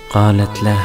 قالت له: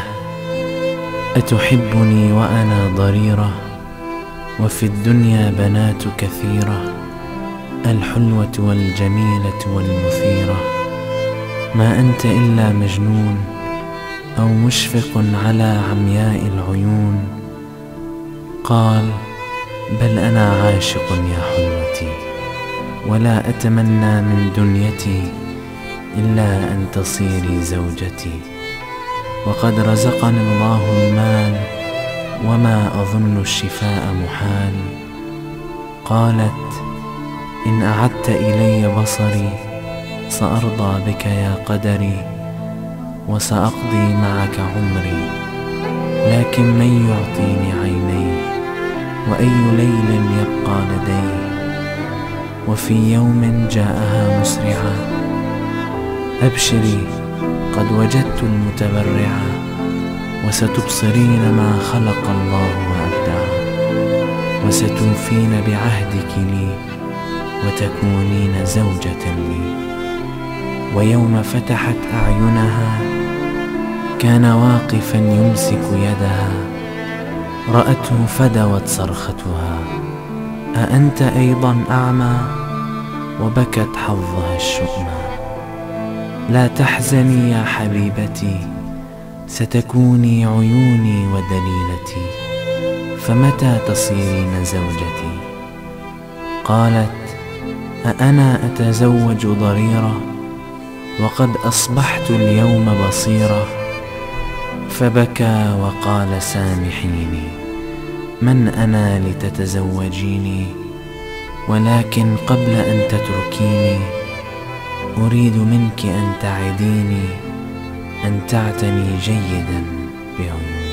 أتحبني وأنا ضريرة وفي الدنيا بنات كثيرة، الحلوة والجميلة والمثيرة، ما أنت إلا مجنون أو مشفق على عمياء العيون؟ قال: بل أنا عاشق يا حلوتي، ولا أتمنى من دنيتي إلا أن تصيري زوجتي، وقد رزقني الله المال وما أظن الشفاء محال. قالت: إن أعدت إلي بصري سأرضى بك يا قدري، وسأقضي معك عمري، لكن من يعطيني عيني، وأي ليل يبقى لدي؟ وفي يوم جاءها مسرعا: أبشري قد وجدت المتبرعة، وستبصرين ما خلق الله وأبدع، وستوفين بعهدك لي، وتكونين زوجة لي. ويوم فتحت أعينها كان واقفا يمسك يدها، رأته فدوت صرختها: أأنت أيضا أعمى؟ وبكت حظها الشؤمى. لا تحزني يا حبيبتي، ستكوني عيوني ودليلتي، فمتى تصيرين زوجتي؟ قالت: أأنا أتزوج ضريرة وقد أصبحت اليوم بصيرة؟ فبكى وقال: سامحيني، من أنا لتتزوجيني؟ ولكن قبل أن تتركيني أريد منك أن تعديني أن تعتني جيدا بعيوني.